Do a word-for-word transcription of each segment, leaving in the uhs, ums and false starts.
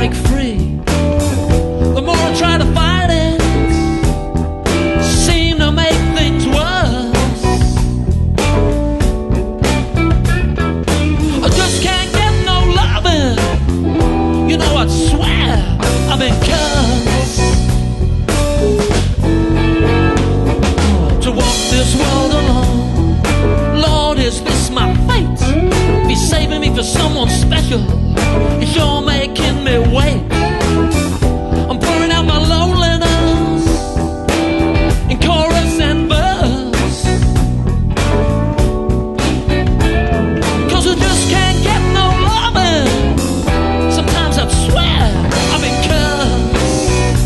break free. The more I try to fight it, seem to make things worse. I just can't get no loving. You know, I swear I've been cursed to walk this world alone. Lord, is this my fate? Be saving me for someone special. You're making me wait. I'm pouring out my loneliness in chorus and verse, 'cause I just can't get no loving. Sometimes I swear I've been cursed.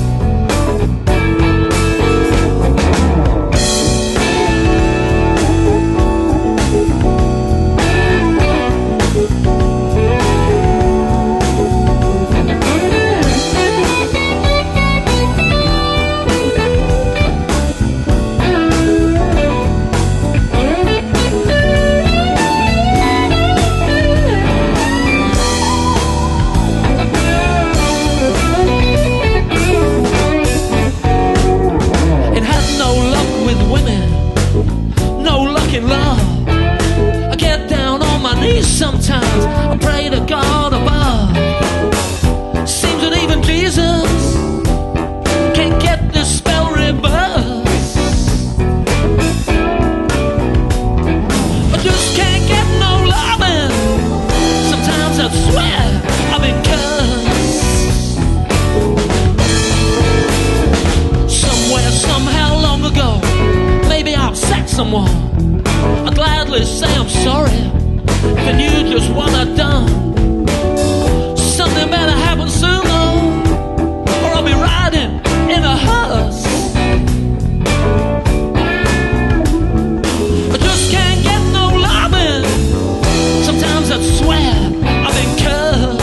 Sometimes I pray to God above. Seems that even Jesus can't get this spell reversed. I just can't get no loving. Sometimes I swear I've been cursed. Somewhere, somehow, long ago, maybe I upset someone. I'd gladly say I'm sorry. Then you just what I've done. Something better happen soon though, or I'll be riding in a hearse. I just can't get no loving. Sometimes I swear I've been cursed.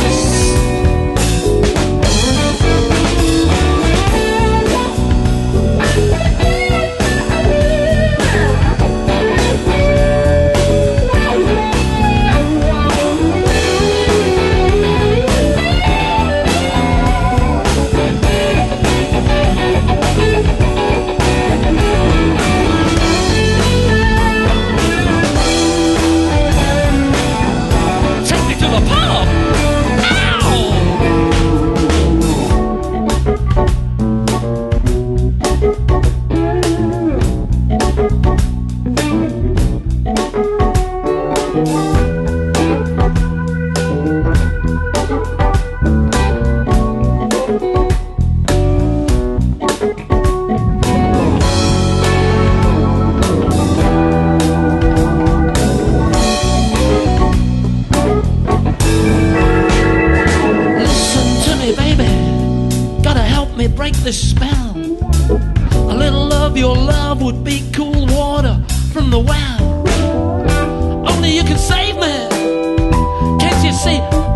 Break this spell. A little of your love would be cool water from the well. Only you can save me. Can't you see?